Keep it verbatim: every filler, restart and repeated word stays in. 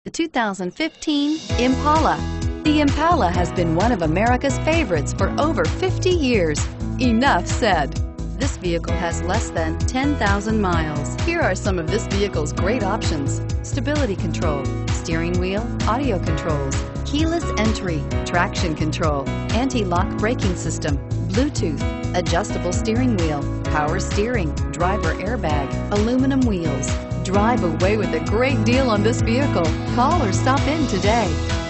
The two thousand fifteen Impala. The Impala has been one of America's favorites for over fifty years. Enough said. This vehicle has less than ten thousand miles. Here are some of this vehicle's great options: stability control, steering wheel audio controls, keyless entry, traction control, anti-lock braking system, Bluetooth, adjustable steering wheel, power steering, driver airbag, aluminum wheels. Drive away with a great deal on this vehicle. Call or stop in today.